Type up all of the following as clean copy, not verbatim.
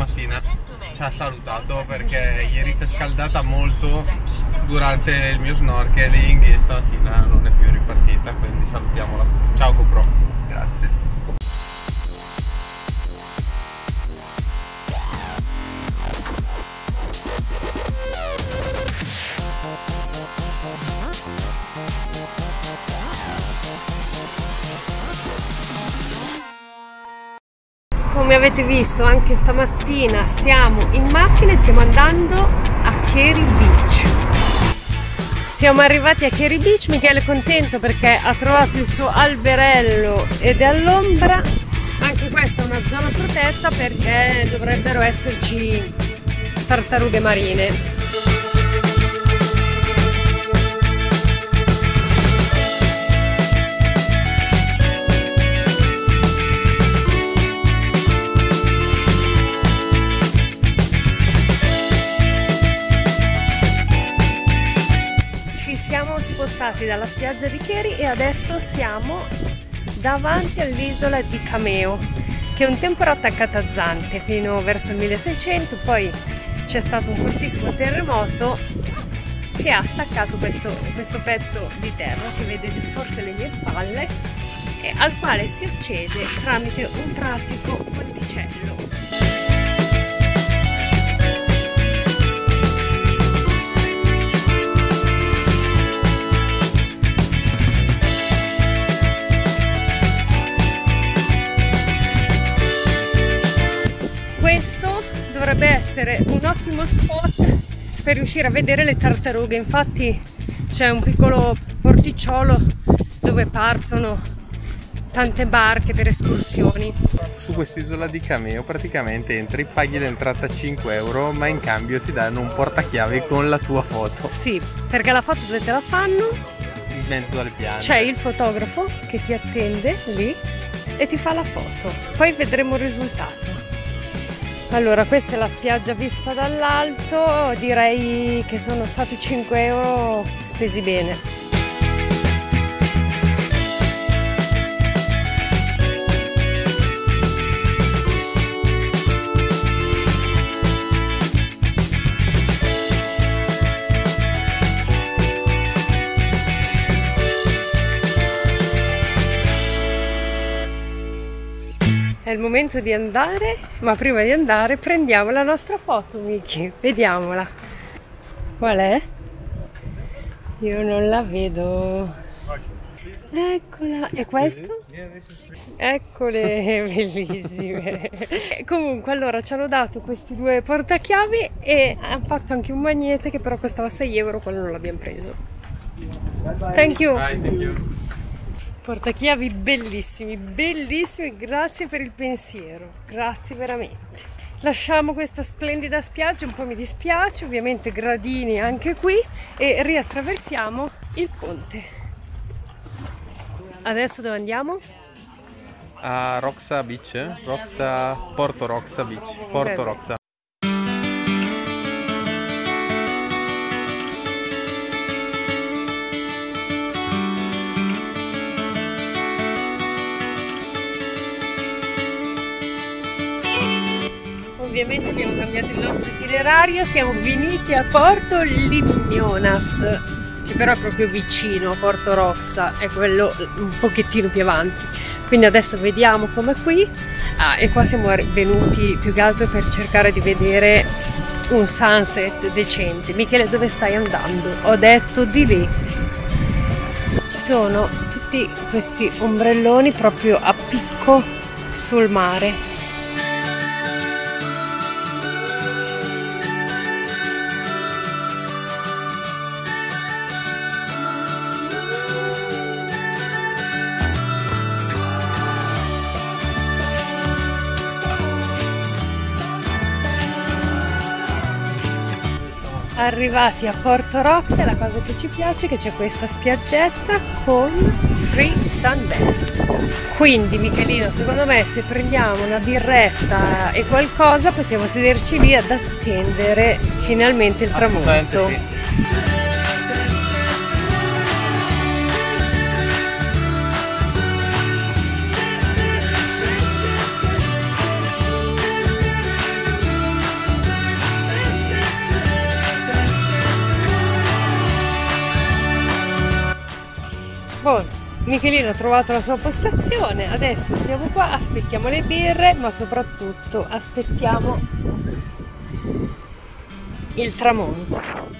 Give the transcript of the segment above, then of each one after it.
stamattina ci ha salutato perché ieri si è scaldata molto durante il mio snorkeling e stamattina non è più ripartita, quindi salutiamola. Ciao GoPro, grazie. Come avete visto anche stamattina siamo in macchina e stiamo andando a Kery Beach. Siamo arrivati a Kery Beach, Michele è contento perché ha trovato il suo alberello ed è all'ombra. Anche questa è una zona protetta perché dovrebbero esserci tartarughe marine. Spostati dalla spiaggia di Kery e adesso siamo davanti all'isola di Cameo, che un tempo era attaccata a Zante fino verso il 1600, poi c'è stato un fortissimo terremoto che ha staccato questo pezzo di terra che vedete forse alle mie spalle e al quale si accede tramite un pratico ponticello. Questo dovrebbe essere un ottimo spot per riuscire a vedere le tartarughe, infatti c'è un piccolo porticciolo dove partono tante barche per escursioni. Su quest'isola di Cameo praticamente entri, paghi l'entrata 5 euro, ma in cambio ti danno un portachiavi con la tua foto. Sì, perché la foto dove te la fanno? In mezzo alle piante. C'è il fotografo che ti attende lì e ti fa la foto, poi vedremo il risultato. Allora, questa è la spiaggia vista dall'alto, direi che sono stati 5 euro spesi bene. È il momento di andare, ma prima di andare prendiamo la nostra foto, Miki. Vediamola. Qual è? Io non la vedo. Eccola. E questo? Eccole, bellissime. Comunque, allora ci hanno dato questi due portachiavi e hanno fatto anche un magnete che però costava 6 euro, quello non l'abbiamo preso. Thank you. Bye, thank you. Portachiavi bellissimi, bellissimi, grazie per il pensiero, grazie veramente. Lasciamo questa splendida spiaggia, un po' mi dispiace, ovviamente gradini anche qui e riattraversiamo il ponte. Adesso dove andiamo? A Roxa Beach, Porto Roxa Beach, Porto Roxa. Ovviamente abbiamo cambiato il nostro itinerario, siamo venuti a Porto Limionas, che però è proprio vicino a Porto Roxa, è quello un pochettino più avanti. Quindi adesso vediamo com'è qui. E qua siamo venuti più che altro per cercare di vedere un sunset decente. Michele, dove stai andando? Ho detto di lì. Ci sono tutti questi ombrelloni proprio a picco sul mare. Arrivati a Porto Roxa, la cosa che ci piace è che c'è questa spiaggetta con free sundance. Quindi Michelino, secondo me se prendiamo una birretta e qualcosa possiamo sederci lì ad attendere finalmente il tramonto. Sì. Michelino ha trovato la sua postazione, adesso stiamo qua, aspettiamo le birre, ma soprattutto aspettiamo il tramonto.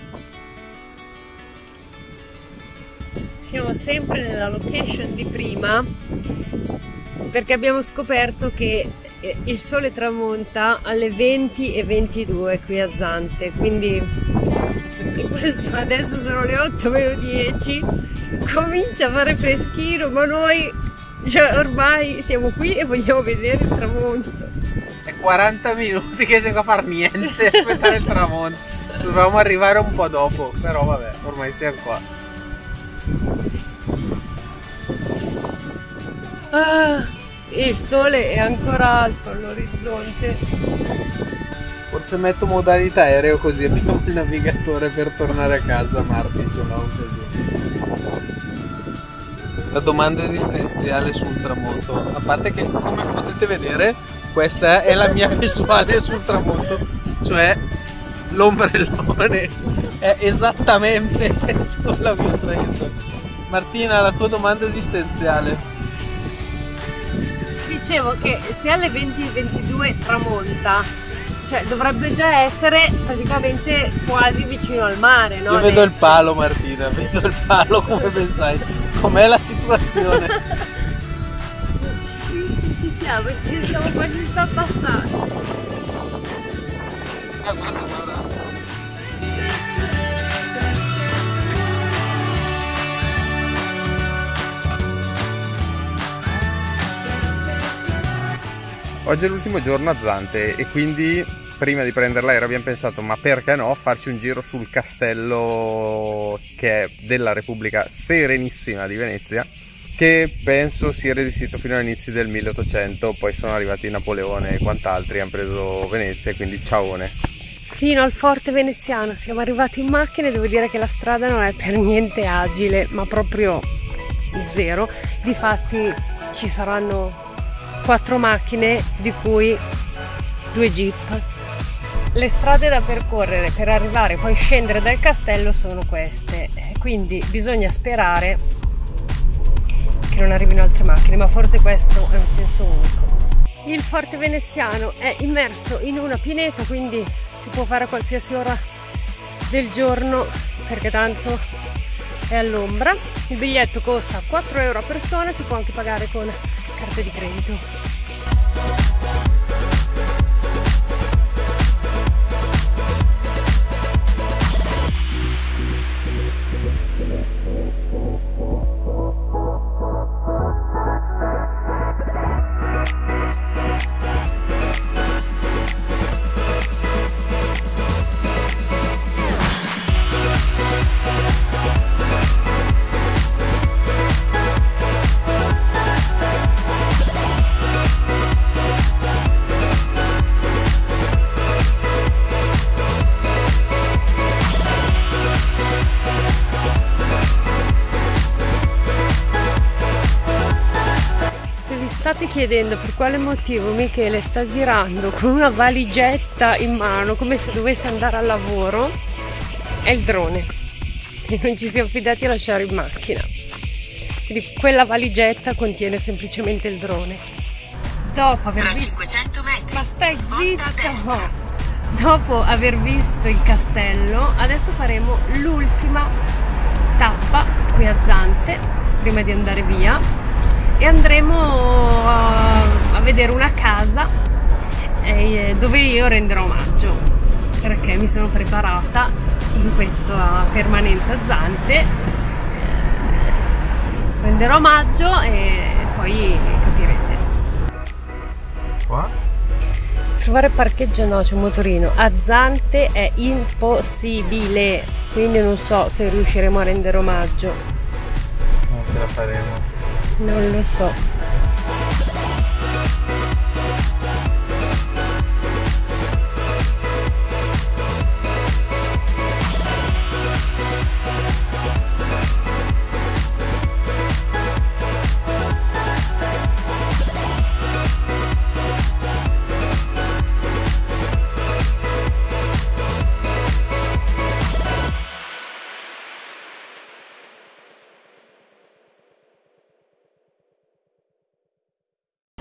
Siamo sempre nella location di prima perché abbiamo scoperto che il sole tramonta alle 20:22 qui a Zante, quindi adesso sono le 8:10, comincia a fare freschino, ma noi ormai siamo qui e vogliamo vedere il tramonto. È 40 minuti che siamo a far niente, aspettare il tramonto. Dovevamo arrivare un po' dopo, però vabbè, ormai siamo qua. Il sole è ancora alto all'orizzonte. Forse metto modalità aereo così abbiamo il navigatore per tornare a casa martedì, se no così. La domanda esistenziale sul tramonto, a parte che come potete vedere questa è la mia visuale sul tramonto, cioè l'ombrellone è esattamente sulla mia traiettoria. Martina, la tua domanda esistenziale. Dicevo che se alle 20:22 tramonta, cioè dovrebbe già essere praticamente quasi vicino al mare, no? Io vedo il palo, Martina, vedo il palo, come pensai? Com'è la situazione? Ci siamo quasi sta passando. Ah, guarda. Oggi è l'ultimo giorno a Zante e quindi prima di prendere l'aereo abbiamo pensato, ma perché no, farci un giro sul castello che è della Repubblica Serenissima di Venezia, che penso sia resistito fino all'inizio del 1800, poi sono arrivati Napoleone e quant'altri, hanno preso Venezia e quindi ciaone. Fino al forte veneziano siamo arrivati in macchina e devo dire che la strada non è per niente agile, ma proprio zero. Difatti ci saranno 4 macchine, di cui 2 jeep. Le strade da percorrere per arrivare poi scendere dal castello sono queste, quindi bisogna sperare che non arrivino altre macchine, ma forse questo è un senso unico. Il forte veneziano è immerso in una pineta, quindi si può fare a qualsiasi ora del giorno perché tanto è all'ombra. Il biglietto costa 4 euro a persona, si può anche pagare con carte di credito. State chiedendo per quale motivo Michele sta girando con una valigetta in mano come se dovesse andare al lavoro, è il drone che non ci siamo fidati a lasciare in macchina, quindi quella valigetta contiene semplicemente il drone. Dopo aver visto... 500 metri, ma stai zitto! Dopo aver visto il castello adesso faremo l'ultima tappa qui a Zante prima di andare via e andremo a vedere una casa dove io renderò omaggio, perché mi sono preparata in questa permanenza a Zante, renderò omaggio e poi capirete. Qua? Trovare parcheggio no, c'è un motorino. A Zante è impossibile, quindi non so se riusciremo a rendere omaggio. Non ce la faremo. Non lo so.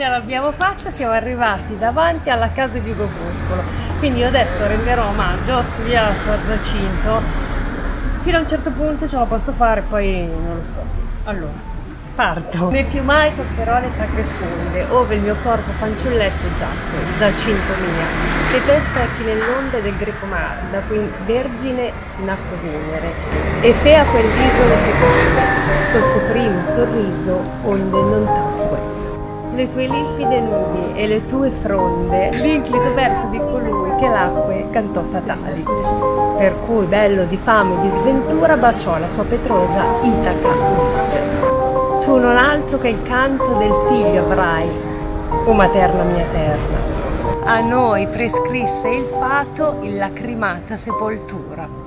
Ce l'abbiamo fatta, siamo arrivati davanti alla casa di Ugo Foscolo. Quindi io adesso renderò omaggio, ho studiato a Giacinto, fino a un certo punto ce la posso fare, poi non lo so. Allora, parto. Né più mai toccherò le sacre sponde, ove il mio corpo fanciulletto giacque, Giacinto mia, che te specchi nell'onde del greco mare, da cui vergine nacque Venere, e fea quel viso le feconde, col suo primo sorriso, onde non tacque. Le tue limpide nubi e le tue fronde, l'inclito verso di colui che l'acque cantò fatali, per cui bello di fame e di sventura baciò la sua Petrosa Itaca Ulisse. Tu non altro che il canto del figlio avrai, o materna mia eterna. A noi prescrisse il fato in lacrimata sepoltura.